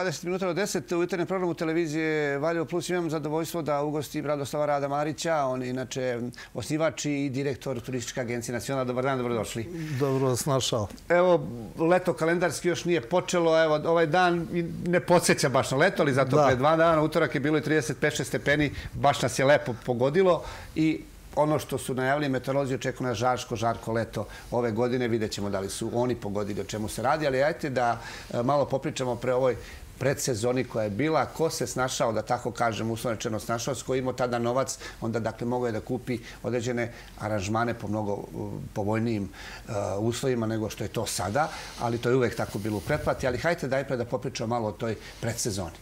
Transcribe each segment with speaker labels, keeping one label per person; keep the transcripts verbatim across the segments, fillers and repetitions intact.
Speaker 1: dvadeset minuta do deset. U jutarnjem programu televizije Valjevo Plus imam zadovoljstvo da ugostim Radoslava Rada Marića. On je inače osnivač i direktor Turističke agencije Nacionala. Dobar dan, dobrodošli.
Speaker 2: Dobro vas našao.
Speaker 1: Evo, leto kalendarski još nije počelo. Evo, ovaj dan ne podsjeća baš na leto, ali zato pre dva dana, utorak je bilo i trideset pet šest stepeni. Baš nas je lepo pogodilo i ono što su najavili meteorolozi, očekuju nas žarko, žarko leto ove godine. Vidjet ćemo da li su oni pogodili o čemu se radi, ali ajte da malo popričamo pre ovoj predsezoni koja je bila. Ko se snašao, da tako kažem, uslovno rečeno snašao, s koji imao tada novac, onda dakle mogao je da kupi određene aranžmane po mnogo povoljnijim uslovima nego što je to sada, ali to je uvek tako bilo u pretplati. Ali hajte dajpre da popričamo malo o toj predsezoni.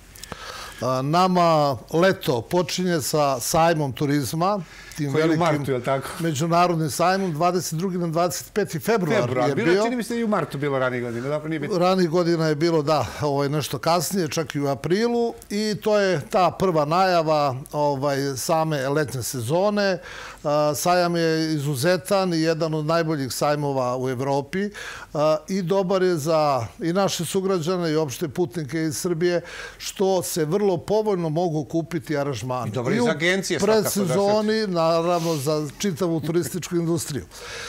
Speaker 2: Nama leto počinje sa sajmom turizma, tim velikim međunarodnim sajmom, dvadeset drugi na dvadeset peti februar je bio.
Speaker 1: Čini mi se i u martu bilo ranije godine.
Speaker 2: Ranije godina je bilo, da, nešto kasnije, čak i u aprilu, i to je ta prva najava same letnje sezone. Sajam je izuzetan i jedan od najboljih sajmova u Evropi i dobar je za i naše sugrađane i opšte putnike iz Srbije, što se vrlo povoljno mogu kupiti aranžmani.
Speaker 1: I dobro iz agencije.
Speaker 2: U predsezoni, naravno, za čitavu turističku industriju.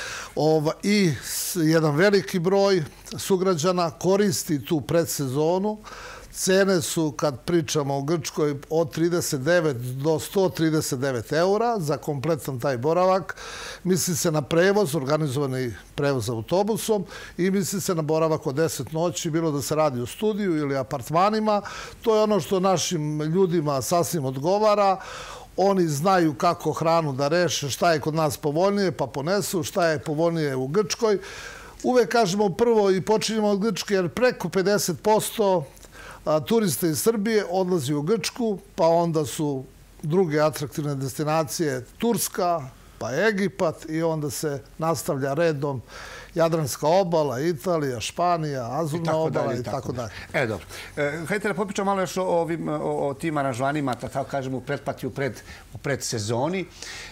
Speaker 2: I jedan veliki broj sugrađana koristi tu predsezonu. Cene su, kad pričamo o Grčkoj, od trideset devet do sto trideset devet eura za kompletan taj boravak. Misli se na prevoz, organizovani prevoz autobusom, i misli se na boravak od deset noći, bilo da se radi u studiju ili apartmanima. To je ono što našim ljudima sasvim odgovara. Oni znaju kako hranu da reše, šta je kod nas povoljnije, pa ponesu, šta je povoljnije u Grčkoj. Uvek kažemo prvo i počinjemo od Grčke, jer preko pedeset posto turista iz Srbije odlazi u Grčku, pa onda su druge atraktivne destinacije Turska, pa Egipat, i onda se nastavlja redom Jadranska obala, Italija, Španija, Azurna obala i tako dalje.
Speaker 1: E, dobro. Hajde da popričamo malo još o tim aranžmanima, da tako kažemo, u pretplati, u predsezoni.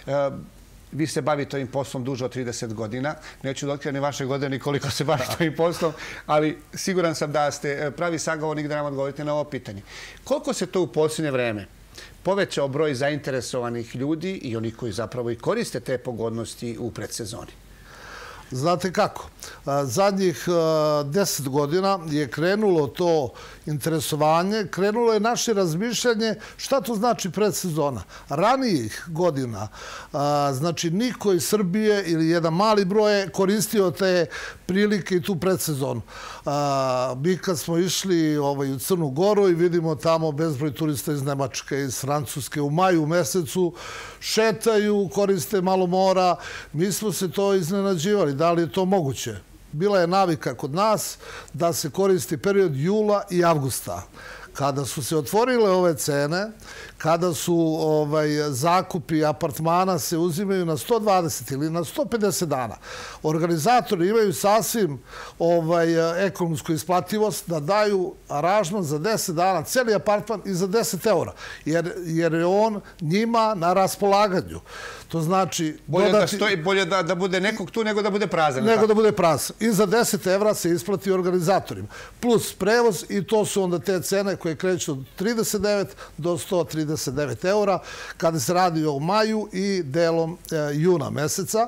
Speaker 1: Vi se bavite ovim poslom duže od trideset godina. Neću da otkrivam ni vaše godine ni koliko se bavite ovim poslom, ali siguran sam da ste pravi sagovornik da nam odgovorite na ovo pitanje. Koliko se to u posljednje vreme povećao broj zainteresovanih ljudi i oni koji zapravo i koriste te pogodnosti u predsezoni?
Speaker 2: Znate kako? Zadnjih deset godina je krenulo to interesovanje, krenulo je naše razmišljanje šta to znači predsezona. Ranijih godina, znači niko iz Srbije ili jedan mali broj je koristio te prilike i tu predsezonu. Mi kad smo išli u Crnu Goru i vidimo tamo bezbroj turista iz Nemačke, iz Francuske, u maju mesecu šetaju, koriste malo mora, mi smo se to iznenađivali. Da li je to moguće? Bila je navika kod nas da se koristi period jula i avgusta. Kada su se otvorile ove cene, kada su zakupi apartmana se uzimaju na sto dvadeset ili na sto pedeset dana, organizatori imaju sasvim ekonomsku isplativost da daju aranžman za deset dana, celi apartman, i za deset eura, jer je on njima na raspolaganju. To znači...
Speaker 1: Bolje da bude nekog tu nego da bude prazan.
Speaker 2: Nego da bude prazan. I za deset evra se isplati organizatorima. Plus prevoz, i to su onda te cene koje kreću od trideset devet do sto trideset devet eura kada se radi o maju i delom juna meseca.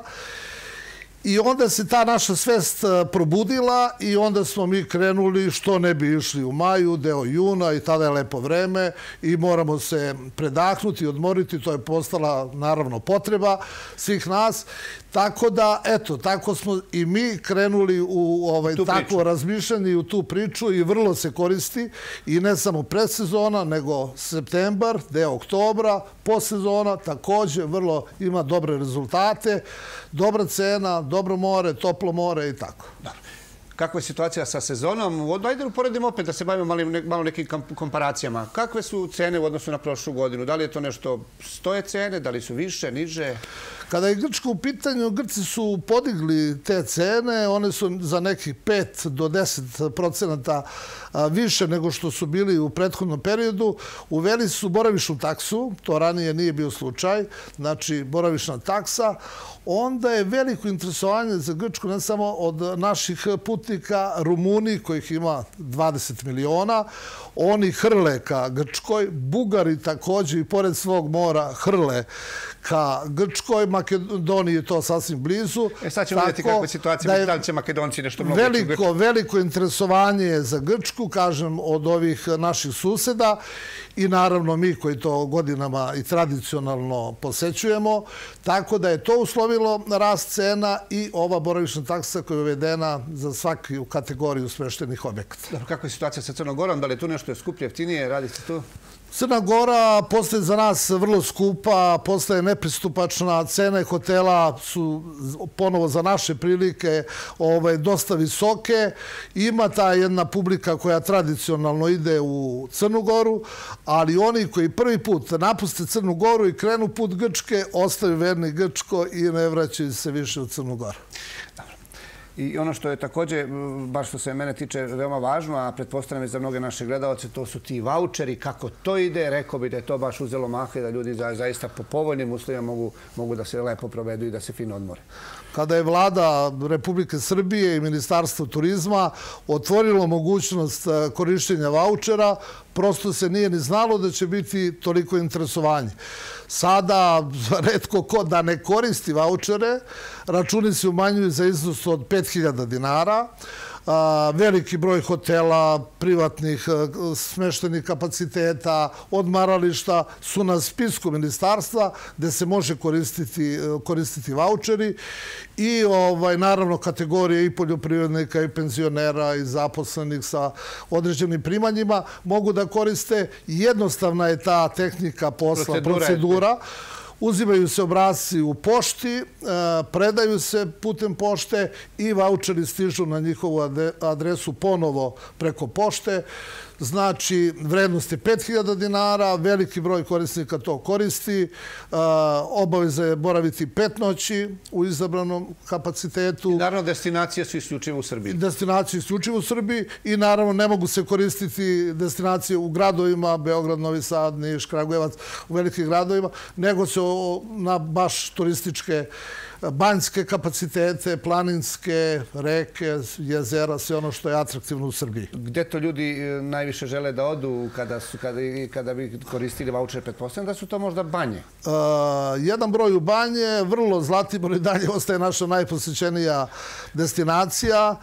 Speaker 2: I onda se ta naša svest probudila i onda smo mi krenuli što ne bi išli u maju, deo juna, i tada je lepo vreme i moramo se predahnuti, odmoriti. To je postala naravno potreba svih nas. Tako da, eto, tako smo i mi krenuli u takvo razmišljanje i u tu priču, i vrlo se koristi, i ne samo predsezona, nego septembar, deo oktobra, posezona, također vrlo ima dobre rezultate, dobra cena, dobro more, toplo more i tako.
Speaker 1: Kakva je situacija sa sezonom? Ajde uporedimo opet da se bavimo malo nekim komparacijama. Kakve su cene u odnosu na prošlu godinu? Da li je to nešto stoje cene? Da li su više, niže?
Speaker 2: Kada je Grčka u pitanju, Grci su podigli te cene. One su za nekih pet do deset procenata više nego što su bili u prethodnom periodu. Uveli su boravišnu taksu. To ranije nije bio slučaj. Znači, boravišna taksa. Onda je veliko interesovanje za Grčku, ne samo od naših putnika, putnika, Rumuni kojih ima dvadeset miliona, oni hrle ka Grčkoj, Bugari također i pored svog mora hrle ka Grčkoj, Makedoniji je to sasvim blizu.
Speaker 1: E sad ćemo vidjeti kakva je situacija, da li će Makedonci nešto mnogo
Speaker 2: veliko, veliko, veliko interesovanje je za Grčku, kažem, od ovih naših suseda i naravno mi koji to godinama i tradicionalno posećujemo, tako da je to uslovilo rast cena i ova boravišna taksa koja je uvedena za svaku kategoriju smeštenih objekata.
Speaker 1: Dobro, kakva je situacija sa Crnom Gorom? Da li je tu nešto skuplje, jeftinije? Radi se tu?
Speaker 2: Crna Gora postaje za nas vrlo skupa, postaje nepristupačna, cene hotela su ponovo za naše prilike dosta visoke. Ima ta jedna publika koja tradicionalno ide u Crnu Goru, ali oni koji prvi put napuste Crnu Goru i krenu put Grčke, ostaju verni Grčko i ne vraćaju se više u Crnu Goru.
Speaker 1: I ono što je također, baš što se mene tiče, veoma važno, a pretpostavljam i za mnoge naše gledalce, to su ti vaučeri. Kako to ide, rekao bi da je to baš uzelo maha i da ljudi zaista po povoljnim uslovima mogu da se lepo provedu i da se fino odmore.
Speaker 2: Kada je vlada Republike Srbije i Ministarstvo turizma otvorilo mogućnost korištenja vaučera, prosto se nije ni znalo da će biti toliko interesovanje. Sada, retko ko da ne koristi vaučere, računi se umanjuju za iznos od pet hiljada dinara. Veliki broj hotela, privatnih smeštenih kapaciteta, odmarališta su na spisku ministarstva gde se može koristiti vaučeri i naravno kategorije i poljoprivrednika i penzionera i zaposlenih sa određenim primanjima mogu da koriste. Jednostavna je ta tehnika posla, procedura. Uzimaju se obrasci u pošti, predaju se putem pošte i vaučeri stižu na njihovu adresu ponovo preko pošte. Znači, vrednost je pet hiljada dinara, veliki broj korisnika to koristi, obaveza je boraviti pet noći u izabranom kapacitetu.
Speaker 1: I naravno, destinacije su isključivo u Srbiji.
Speaker 2: Destinacije isključivo u Srbiji i naravno ne mogu se koristiti destinacije u gradovima, Beograd, Novi Sad, Niš, Kragujevac, u velikim gradovima, nego se na baš turističke banjske kapacitete, planinske, reke, jezera, sve ono što je atraktivno u Srbiji.
Speaker 1: Gde to ljudi najviše žele da odu kada bi koristili vaučere? Pretpostavljam da su to možda banje?
Speaker 2: Jedan broj u banje, vrlo Zlatibor i dalje ostaje naša najposećenija destinacija.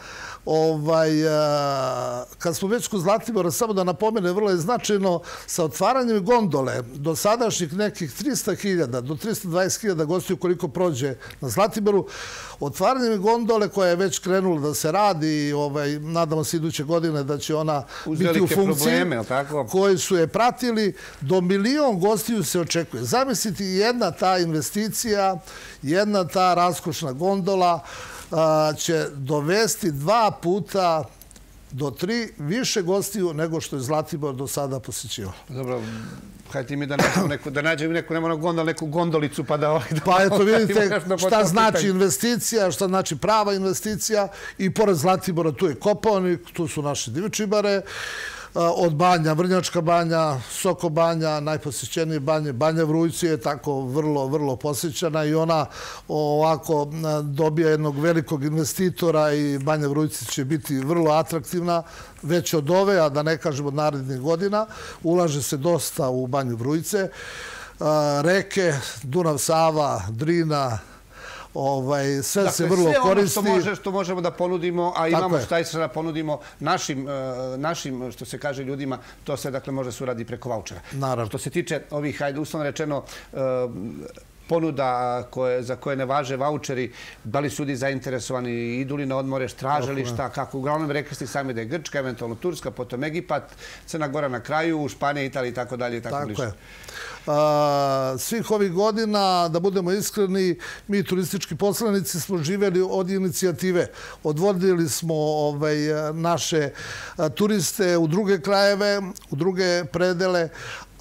Speaker 2: Kad smo već kod Zlatibora, samo da napomene, vrlo je značajno sa otvaranjem gondole do sadašnjih nekih trista hiljada do trista dvadeset hiljada gostiju koliko prođe na Zlatiboru, otvaranjem gondole koja je već krenula da se radi i nadamo se iduće godine da će ona biti u funkciji koji su je pratili, do milion gostiju se očekuje. Zamisliti jedna ta investicija, jedna ta raskošna gondola će dovesti dva puta do tri više gostiju nego što je Zlatibor do sada posjećivao.
Speaker 1: Dobro, hajde mi da nađem neku, nema gondol, neku gondolicu pa da...
Speaker 2: Pa eto vidite šta znači investicija, šta znači prava investicija i pored Zlatibora tu je Kopaonik, tu su naše Divičibare, od banja, Vrnjačka banja, Soko banja, najposjećenije banje, Banja Vrujci je tako vrlo, vrlo posjećana i ona ovako dobija jednog velikog investitora i Banja Vrujci će biti vrlo atraktivna već od ove, a da ne kažem od narednih godina. Ulaže se dosta u Banju Vrujce. Reke, Dunav, Sava, Drina, sve se vrlo koristi.
Speaker 1: Sve ono što možemo da ponudimo, a imamo šta i sada da ponudimo našim, što se kaže, ljudima, to sve dakle može se uradi preko vaučera.
Speaker 2: Naravno.
Speaker 1: Što se tiče ovih, hajde, uslovno rečeno, ponuda za koje ne važe vaučeri, da li su ljudi zainteresovani, idu li na odmore, traže li šta, kako? Uglavnom rekli ste sami da je Grčka, eventualno Turska, potom Egipat, Crna Gora na kraju, Španija, Italija i tako dalje i tako bliže.
Speaker 2: Tako je. Svih ovih godina, da budemo iskreni, mi turistički poslanici smo živjeli od inicijative. Odvodili smo naše turiste u druge krajeve, u druge predele,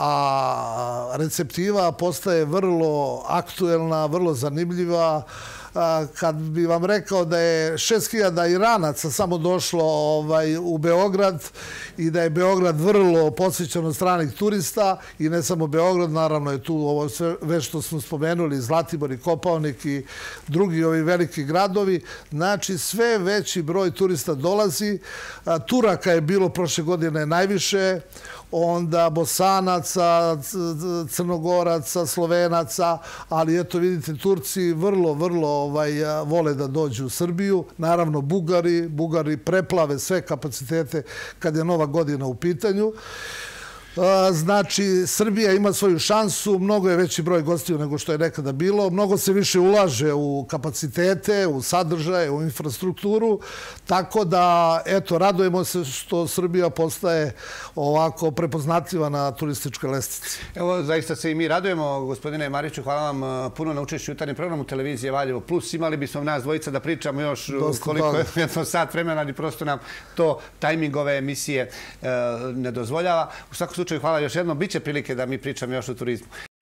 Speaker 2: a receptiva postaje vrlo aktuelna, vrlo zanimljiva. kad bi vam rekao da je šest hiljada Iranaca samo došlo u Beograd i da je Beograd vrlo posjećen od stranih turista i ne samo Beograd, naravno je tu ovo sve već što smo spomenuli, Zlatibor i Kopaonik i drugi ovi veliki gradovi. Znači sve veći broj turista dolazi. Turaka je bilo prošle godine najviše, onda Bosanaca, Crnogoraca, Slovenaca, ali eto vidite, Turci vrlo, vrlo vole da dođu u Srbiju. Naravno Bugari, Bugari preplave sve kapacitete kad je Nova godina u pitanju. Znači, Srbija ima svoju šansu, mnogo je veći broj gostiju nego što je nekada bilo, mnogo se više ulaže u kapacitete, u sadržaje, u infrastrukturu, tako da, eto, radujemo se što Srbija postaje ovako prepoznatljiva na turističkoj lestvici.
Speaker 1: Evo, zaista se i mi radujemo, gospodine Mariću, hvala vam puno na učešću u jutarnjem programu televizije Valjevo Plus. Imali bismo nas dvojica da pričamo još koliko je jedno sat vremena, ali prosto nam to tajming ove emisije ne dozvoljava. U svakom slučaju, hvala još jednom. Biće prilike da mi pričamo još o turizmu.